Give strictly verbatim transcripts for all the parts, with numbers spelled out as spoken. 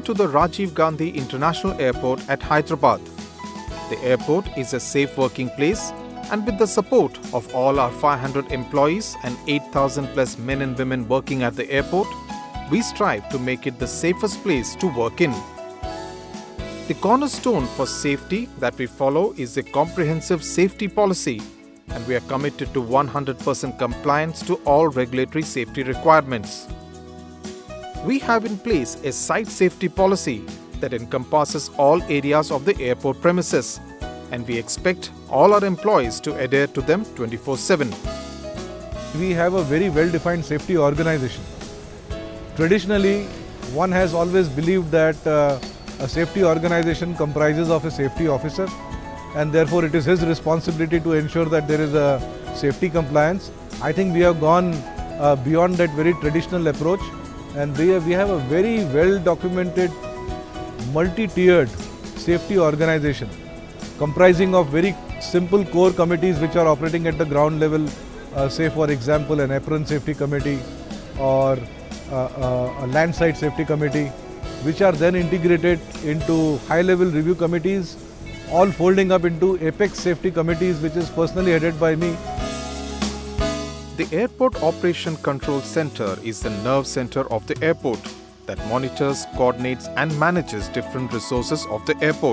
to the Rajiv Gandhi International Airport at Hyderabad. The airport is a safe working place, and with the support of all our five hundred employees and eight thousand plus men and women working at the airport, we strive to make it the safest place to work in. The cornerstone for safety that we follow is a comprehensive safety policy, and we are committed to one hundred percent compliance to all regulatory safety requirements. We have in place a site safety policy that encompasses all areas of the airport premises, and we expect all our employees to adhere to them twenty-four seven. We have a very well-defined safety organization. Traditionally, one has always believed that uh, a safety organization comprises of a safety officer, and therefore it is his responsibility to ensure that there is a safety compliance. I think we have gone uh, beyond that very traditional approach, and we have, we have a very well-documented, multi-tiered safety organization comprising of very simple core committees which are operating at the ground level, uh, say for example an apron safety committee or uh, uh, a land site safety committee, which are then integrated into high-level review committees, all folding up into Apex Safety Committees, which is personally headed by me. The Airport Operation Control Center is the nerve center of the airport that monitors, coordinates and manages different resources of the airport.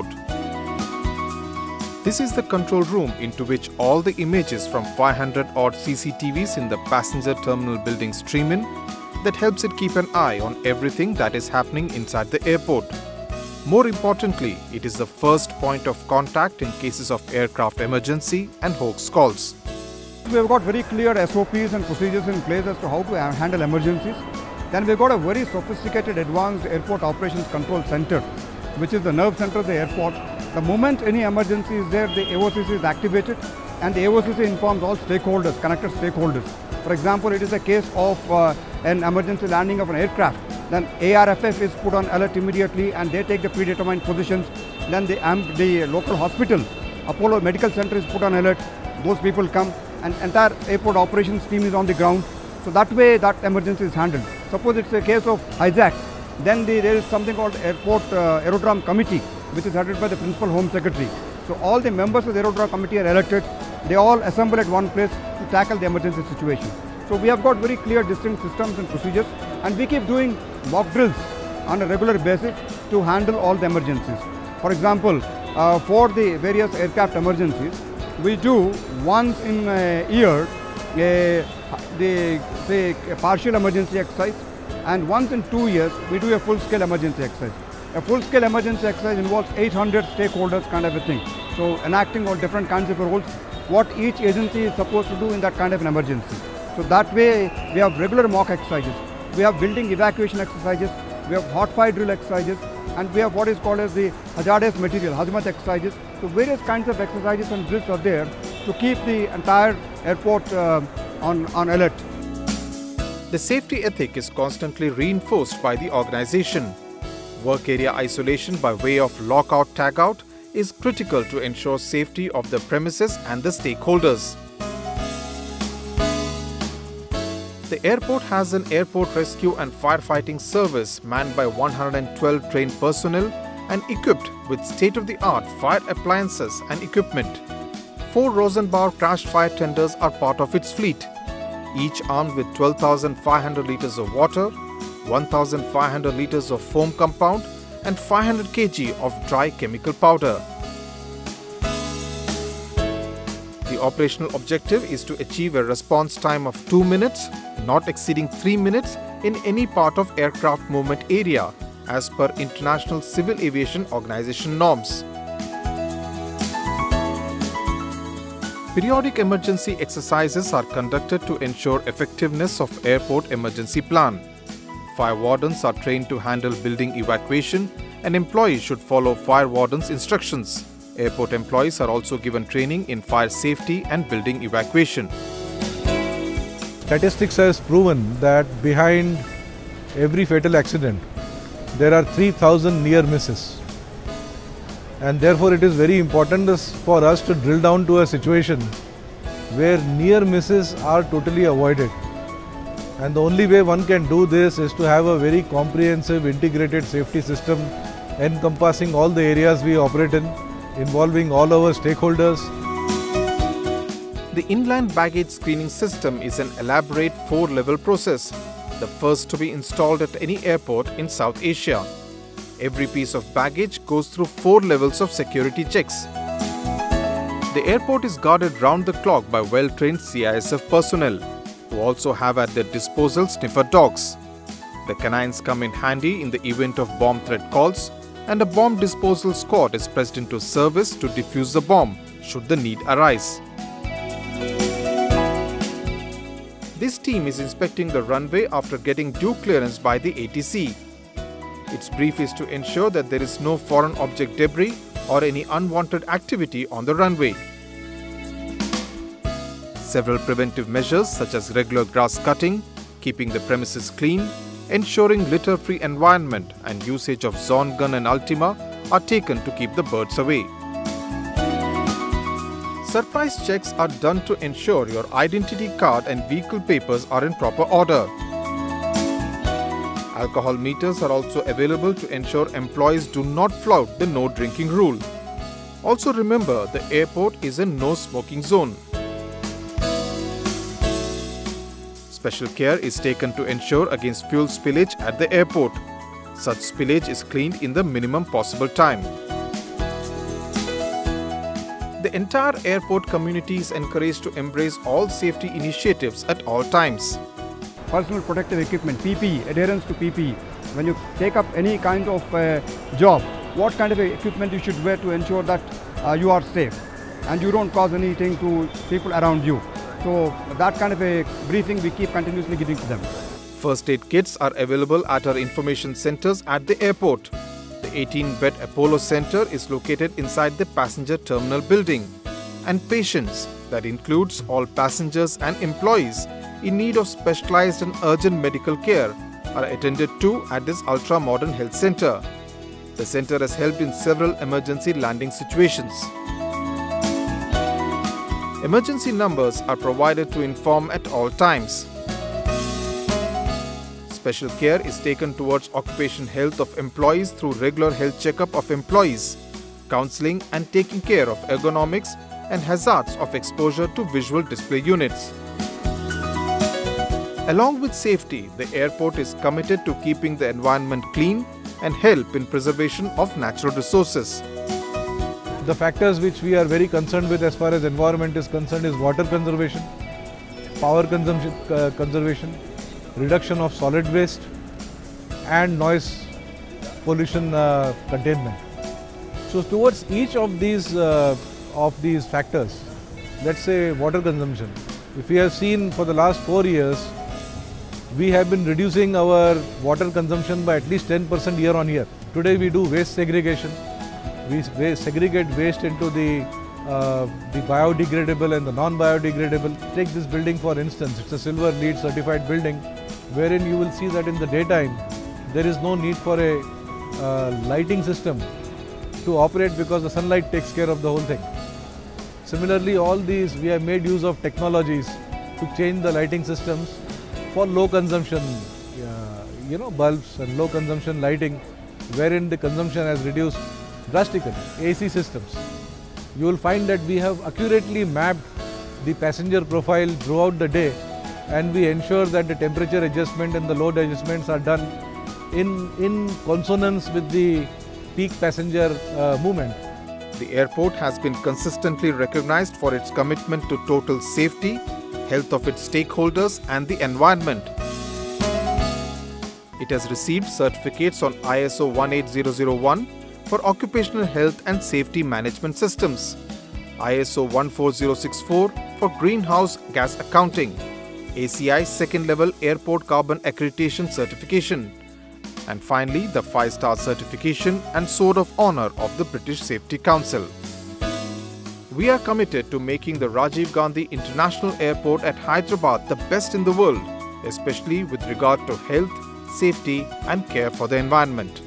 This is the control room into which all the images from five hundred odd C C T Vs in the passenger terminal building stream in, that helps it keep an eye on everything that is happening inside the airport. More importantly, it is the first point of contact in cases of aircraft emergency and hoax calls. We have got very clear S O Ps and procedures in place as to how to handle emergencies. Then we have got a very sophisticated advanced airport operations control center, which is the nerve center of the airport. The moment any emergency is there, the A O C C is activated, and the A O C C informs all stakeholders, connected stakeholders. For example, it is a case of uh, an emergency landing of an aircraft. Then A R F F is put on alert immediately, and they take the predetermined positions. Then the, um, the local hospital, Apollo Medical Center, is put on alert. Those people come, and entire airport operations team is on the ground. So that way that emergency is handled. Suppose it's a case of hijack, then the, there is something called Airport uh, Aerodrome Committee, which is headed by the Principal Home Secretary. So all the members of the Aerodrome Committee are elected. They all assemble at one place to tackle the emergency situation. So we have got very clear, distinct systems and procedures, and we keep doing mock drills on a regular basis to handle all the emergencies. For example, uh, for the various aircraft emergencies, we do once in a year a, the, say, a partial emergency exercise, and once in two years we do a full-scale emergency exercise. A full-scale emergency exercise involves eight hundred stakeholders kind of a thing. So enacting all different kinds of roles, what each agency is supposed to do in that kind of an emergency. So that way we have regular mock exercises, we have building evacuation exercises, we have hot fire drill exercises, and we have what is called as the hazardous material, hazmat exercises. So various kinds of exercises and drills are there to keep the entire airport uh, on, on alert. The safety ethic is constantly reinforced by the organization. Work area isolation by way of lockout tagout is critical to ensure safety of the premises and the stakeholders. The airport has an airport rescue and firefighting service manned by one hundred twelve trained personnel and equipped with state-of-the-art fire appliances and equipment. Four Rosenbauer crashed fire tenders are part of its fleet, each armed with twelve thousand five hundred litres of water, one thousand five hundred litres of foam compound and five hundred kilograms of dry chemical powder. The operational objective is to achieve a response time of two minutes, not exceeding three minutes in any part of aircraft movement area as per International Civil Aviation Organization norms. Periodic emergency exercises are conducted to ensure effectiveness of airport emergency plan. Fire wardens are trained to handle building evacuation, and employees should follow fire wardens' instructions. Airport employees are also given training in fire safety and building evacuation. Statistics has proven that behind every fatal accident, there are three thousand near misses. And therefore it is very important for us to drill down to a situation where near misses are totally avoided. And the only way one can do this is to have a very comprehensive integrated safety system encompassing all the areas we operate in, involving all our stakeholders. The inland baggage screening system is an elaborate four-level process, the first to be installed at any airport in South Asia. Every piece of baggage goes through four levels of security checks. The airport is guarded round the clock by well-trained C I S F personnel, who also have at their disposal sniffer dogs. The canines come in handy in the event of bomb threat calls, and a bomb disposal squad is pressed into service to defuse the bomb should the need arise. This team is inspecting the runway after getting due clearance by the A T C. Its brief is to ensure that there is no foreign object debris or any unwanted activity on the runway. Several preventive measures such as regular grass cutting, keeping the premises clean, ensuring litter-free environment and usage of Zone Gun and Ultima are taken to keep the birds away. Surprise checks are done to ensure your identity card and vehicle papers are in proper order. Alcohol meters are also available to ensure employees do not flout the no drinking rule. Also remember, the airport is a no smoking zone. Special care is taken to ensure against fuel spillage at the airport. Such spillage is cleaned in the minimum possible time. The entire airport community is encouraged to embrace all safety initiatives at all times. Personal protective equipment, P P E, adherence to P P E. When you take up any kind of uh, job, what kind of equipment you should wear to ensure that uh, you are safe and you don't cause anything to people around you. So that kind of a briefing we keep continuously giving to them. First aid kits are available at our information centers at the airport. The eighteen bed Apollo Center is located inside the passenger terminal building, and patients, that includes all passengers and employees in need of specialized and urgent medical care, are attended to at this ultra-modern health center. The center has helped in several emergency landing situations. Emergency numbers are provided to inform at all times. Special care is taken towards occupational health of employees through regular health checkup of employees, counseling and taking care of ergonomics and hazards of exposure to visual display units. Along with safety, the airport is committed to keeping the environment clean and help in preservation of natural resources. The factors which we are very concerned with as far as environment is concerned is water conservation, power consumption uh, conservation, reduction of solid waste and noise pollution uh, containment. So towards each of these uh, of these factors, let's say water consumption, if we have seen for the last four years, we have been reducing our water consumption by at least ten percent year on year. Today we do waste segregation. We segregate waste into the, uh, the biodegradable and the non-biodegradable. Take this building for instance, it's a silver LEED certified building wherein you will see that in the daytime there is no need for a uh, lighting system to operate because the sunlight takes care of the whole thing. Similarly, all these we have made use of technologies to change the lighting systems for low consumption, uh, you know, bulbs and low consumption lighting wherein the consumption has reduced drastically. A C systems. You will find that we have accurately mapped the passenger profile throughout the day, and we ensure that the temperature adjustment and the load adjustments are done in, in consonance with the peak passenger uh, movement. The airport has been consistently recognized for its commitment to total safety, health of its stakeholders and the environment. It has received certificates on I S O one eight zero zero one for occupational health and safety management systems, I S O one four zero six four for greenhouse gas accounting, A C I second level airport carbon accreditation certification, and finally the five star certification and Sword of Honour of the British Safety Council. We are committed to making the Rajiv Gandhi International Airport at Hyderabad the best in the world, especially with regard to health, safety and care for the environment.